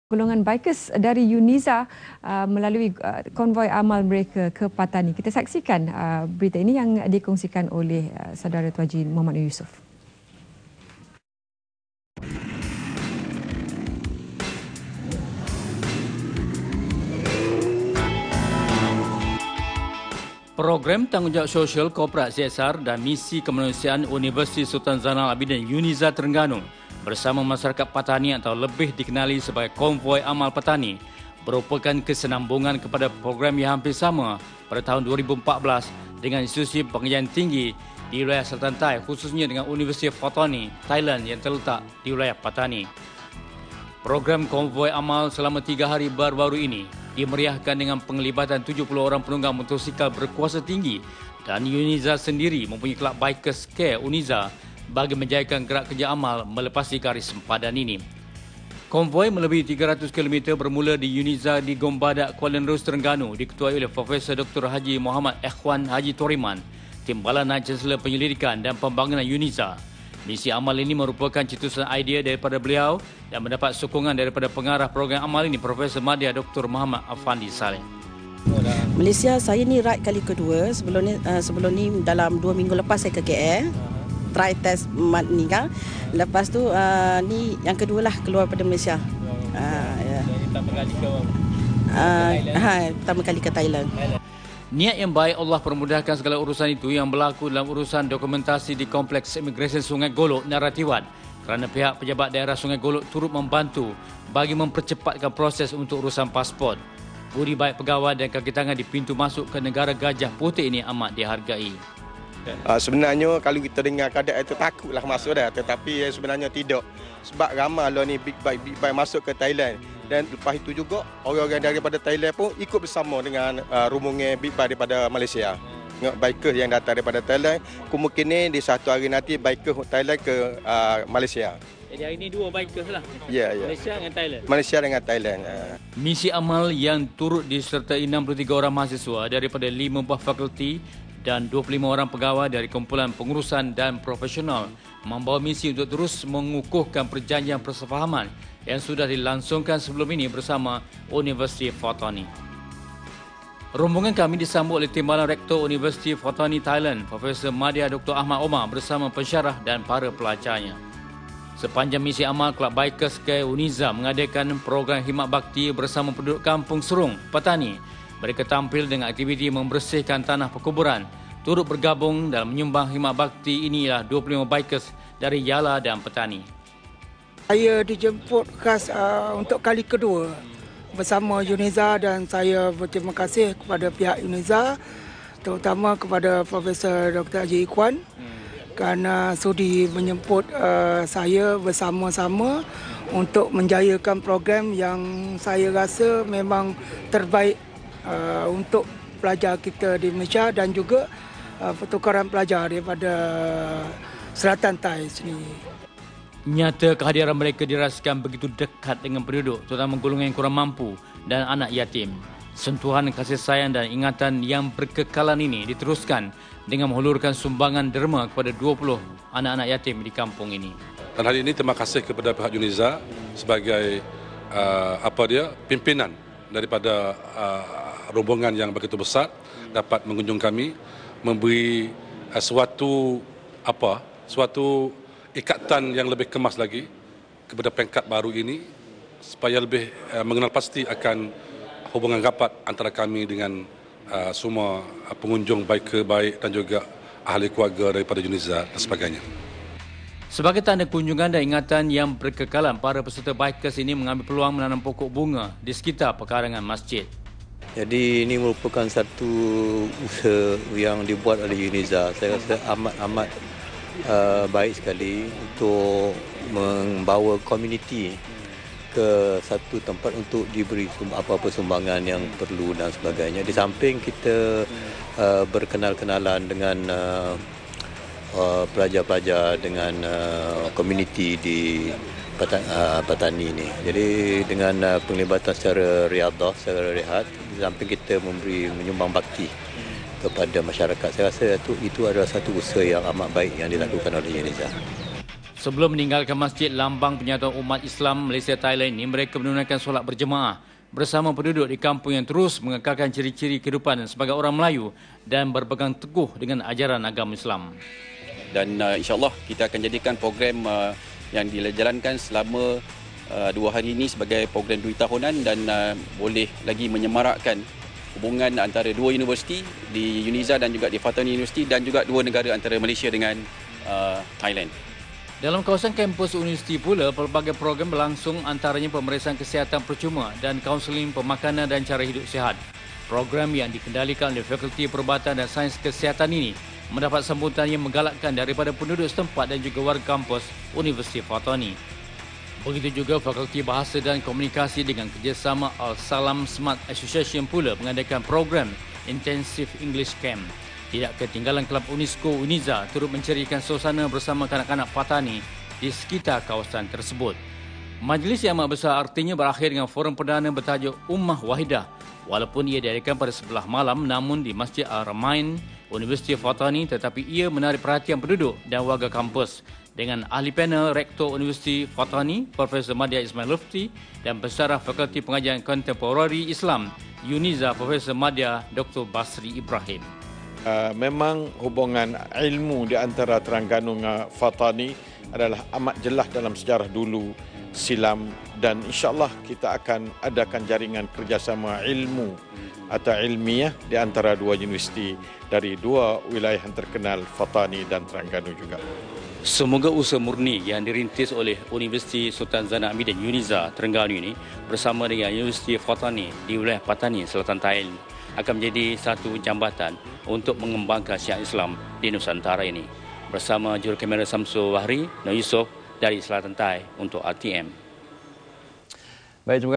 Golongan bikers dari UNIZA melalui konvoi amal mereka ke Patani. Kita saksikan berita ini yang dikongsikan oleh saudara Tuan Haji Muhammad Yusof. Program Tanggungjawab Sosial Korporat CSR dan Misi Kemanusiaan Universiti Sultan Zainal Abidin UNIZA Terengganu bersama masyarakat Patani atau lebih dikenali sebagai Konvoi Amal Patani merupakan kesinambungan kepada program yang hampir sama pada tahun 2014 dengan institusi pengajian tinggi di wilayah Selatan Thai, khususnya dengan Universiti Patani, Thailand yang terletak di wilayah Patani. Program Konvoi Amal selama 3 hari baru-baru ini dimeriahkan dengan penglibatan 70 orang penunggang motosikal berkuasa tinggi dan UNIZA sendiri mempunyai kelab Bikers Care UNIZA bagi menjayakan gerak kerja amal melepasi garis sempadan ini. Konvoi melebihi 300 km bermula di UNIZA di Gombadak, Kuala Nerus, Terengganu diketuai oleh Profesor Dr. Haji Muhammad Ikhwan Haji Toriman, Timbalan Chancellor Penyelidikan dan Pembangunan UNIZA. Misi amal ini merupakan cetusan idea daripada beliau dan mendapat sokongan daripada pengarah program amal ini, Profesor Madya Dr. Muhammad Afandi Saleh. Malaysia, saya ni ride kali kedua. Sebelum ni dalam 2 minggu lepas saya ke KL. Try test mat ni kan. Lepas tu ni yang kedua lah keluar pada Malaysia. Pertama kali ke Thailand. Niat yang baik Allah permudahkan segala urusan itu yang berlaku dalam urusan dokumentasi di Kompleks Imigresen Sungai Golok, Naratiwan, kerana pihak pejabat daerah Sungai Golok turut membantu bagi mempercepatkan proses untuk urusan pasport. Budi baik pegawai dan kaki tangan di pintu masuk ke negara Gajah Putih ini amat dihargai. Sebenarnya kalau kita dengar keadaan itu takutlah masuk dah, tetapi sebenarnya tidak. Sebab ramai lah ni big bike masuk ke Thailand. Dan lepas itu juga orang-orang daripada Thailand pun ikut bersama dengan rombongan big bike daripada Malaysia. Biker yang datang daripada Thailand, kemungkinan di satu hari nanti biker Thailand ke Malaysia. Jadi hari ini 2 bikers lah. Ya. Malaysia dengan Thailand. Malaysia dengan Thailand. Misi amal yang turut disertai 63 orang mahasiswa daripada 5 buah fakulti dan 25 orang pegawai dari kumpulan pengurusan dan profesional membawa misi untuk terus mengukuhkan perjanjian persefahaman yang sudah dilangsungkan sebelum ini bersama Universiti Patani. Rombongan kami disambut oleh Timbalan Rektor Universiti Patani Thailand, Profesor Madya Dr. Ahmad Omar bersama pensyarah dan para pelajarnya. Sepanjang misi amal, Kelab Bikers Care UNIZA mengadakan program khidmat bakti bersama penduduk Kampung Serung, Patani. Mereka tampil dengan aktiviti membersihkan tanah perkuburan. Turut bergabung dalam menyumbang khidmat bakti inilah 25 bikers dari Yala dan Patani. Saya dijemput khas untuk kali kedua bersama UNIZA dan saya berterima kasih kepada pihak UNIZA, terutama kepada Profesor Dr. Haji Ikhwan kerana sudi menjemput saya bersama-sama untuk menjayakan program yang saya rasa memang terbaik untuk pelajar kita di Malaysia dan juga pertukaran pelajar daripada Selatan Thai sini. Nyata kehadiran mereka dirasakan begitu dekat dengan penduduk, terutama golongan yang kurang mampu dan anak yatim. Sentuhan kasih sayang dan ingatan yang berkekalan ini diteruskan dengan menghulurkan sumbangan derma kepada 20 anak-anak yatim di kampung ini. Dan hari ini terima kasih kepada pihak UNIZA sebagai pimpinan daripada rombongan yang begitu besar dapat mengunjung kami, memberi suatu ikatan yang lebih kemas lagi kepada peringkat baru ini supaya lebih mengenal pasti akan hubungan rapat antara kami dengan semua pengunjung baik dan juga ahli keluarga daripada UNIZA dan sebagainya. Sebagai tanda kunjungan dan ingatan yang berkekalan, para peserta bikers ini mengambil peluang menanam pokok bunga di sekitar pekarangan masjid. Jadi ini merupakan satu usaha yang dibuat oleh UNIZA. Saya rasa amat baik sekali untuk membawa komuniti ke satu tempat untuk diberi apa-apa sumbangan yang perlu dan sebagainya. Di samping kita berkenal-kenalan dengan pelajar-pelajar dengan komuniti di Patani ini. Jadi dengan penglibatan secara riadah, secara rehat, di samping kita menyumbang bakti kepada masyarakat. Saya rasa itu adalah satu usaha yang amat baik yang dilakukan oleh UNIZA. Sebelum meninggalkan masjid lambang penyatuan umat Islam Malaysia Thailand ini, mereka menunaikan solat berjemaah bersama penduduk di kampung yang terus mengekalkan ciri-ciri kehidupan sebagai orang Melayu dan berpegang teguh dengan ajaran agama Islam. Dan insyaAllah kita akan jadikan program yang dijalankan selama 2 hari ini sebagai program 2 tahunan dan boleh lagi menyemarakkan hubungan antara 2 universiti di UNIZA dan juga di Fatani University dan juga 2 negara antara Malaysia dengan Thailand. Dalam kawasan kampus universiti pula, pelbagai program berlangsung, antaranya pemeriksaan kesihatan percuma dan kaunseling pemakanan dan cara hidup sihat. Program yang dikendalikan oleh Fakulti Perubatan dan Sains Kesihatan ini mendapat sambutan yang menggalakkan daripada penduduk setempat dan juga warga kampus Universiti Fatani. Begitu juga Fakulti Bahasa dan Komunikasi dengan kerjasama Al-Salam Smart Association pula mengadakan program Intensive English Camp. Tidak ketinggalan Kelab UNESCO UNIZA turut menceriakan suasana bersama kanak-kanak Fatani di sekitar kawasan tersebut. Majlis yang amat besar artinya berakhir dengan forum perdana bertajuk Ummah Wahidah. Walaupun ia diadakan pada sebelah malam, namun di Masjid Al-Ramain Universiti Fatani, tetapi ia menarik perhatian penduduk dan warga kampus dengan ahli panel Rektor Universiti Fatani Profesor Madya Ismail Lufti dan Pesarah Fakulti Pengajian Kontemporari Islam UNIZA Profesor Madya Dr. Basri Ibrahim. Memang hubungan ilmu di antara Terengganu dengan Fatani adalah amat jelas dalam sejarah dulu silam, dan insyaAllah kita akan adakan jaringan kerjasama ilmu atau ilmiah di antara 2 universiti dari 2 wilayah yang terkenal, Fatani dan Terengganu juga. Semoga usaha murni yang dirintis oleh Universiti Sultan Zainal Abidin UNIZA Terengganu ini bersama dengan Universiti Fatani di wilayah Patani Selatan Thailand akan menjadi satu jambatan untuk mengembangkan syiar Islam di Nusantara ini. Bersama jurukamera Samsul Wahri, Nur Yusof dari Selatan Thai untuk RTM. Baik, terima kasih.